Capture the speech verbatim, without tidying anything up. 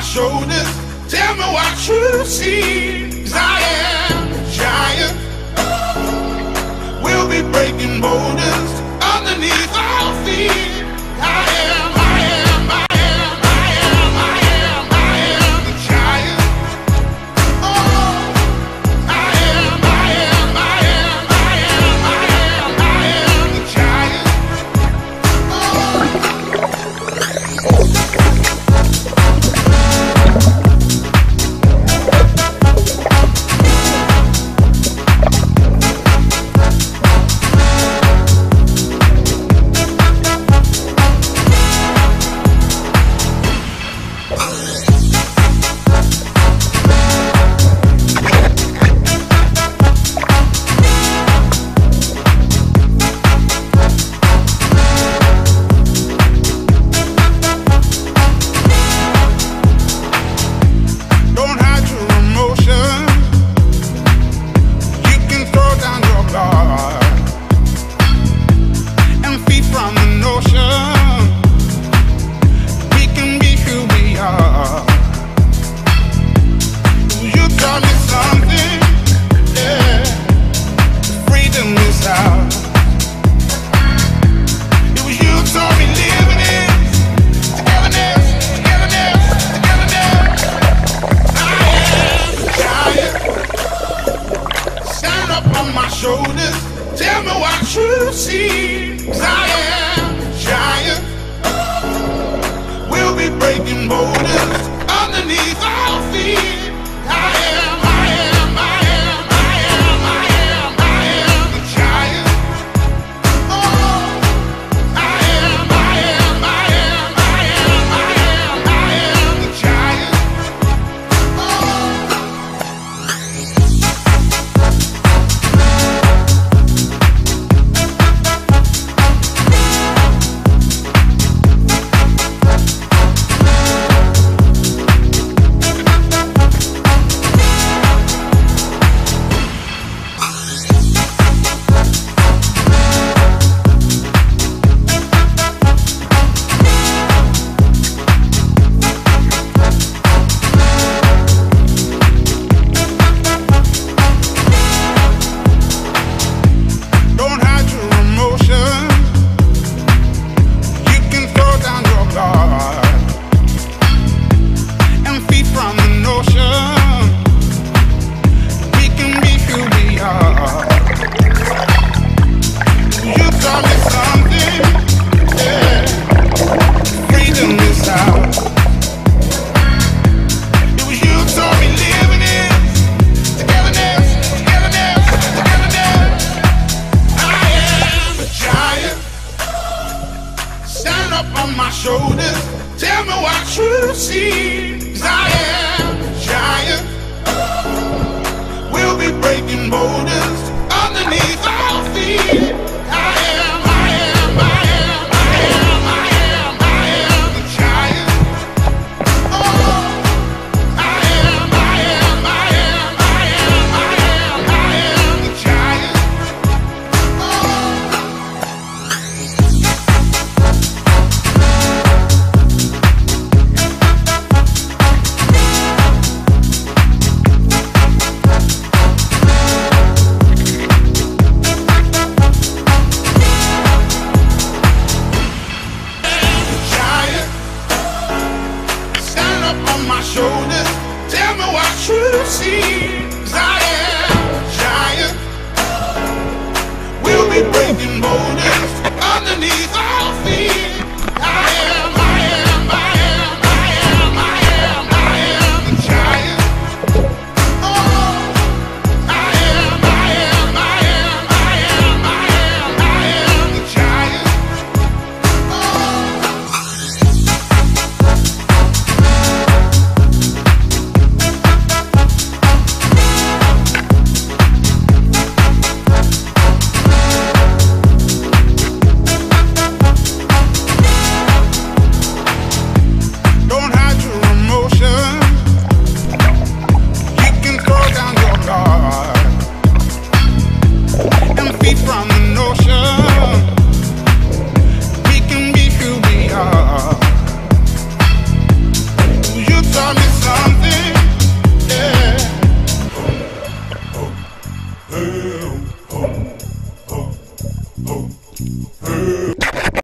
shoulders. Tell me what you see. 'Cause I am a giant. We'll be breaking boulders underneath our feet. I am, I am, I am, I am, I am, I am the giant. Oh, I am, I am, I am, I am, I am, I am the giant. Tell me what you see. 'Cause I am a giant. We'll be breaking boulders underneath our feet. I am, I am, I am, I am, I am, I am the giant. Oh, I am, I am, I am, I am, I am, I am the giant. Shoulders, tell me what you see. 'Cause I am a giant. We'll be breaking boulders underneath our feet. I am, I am, I am, I am, I am, I am the giant. Oh, I am, I am, I am, I am, I am, I am the giant. Shoulders, tell me what you see. 'Cause I am a giant. We'll be breaking boulders underneath our feet. I am, I am, I am, I am, I am, I am the giant. Oh, I am, I am, I am, I am, I am, I am the giant. Oh.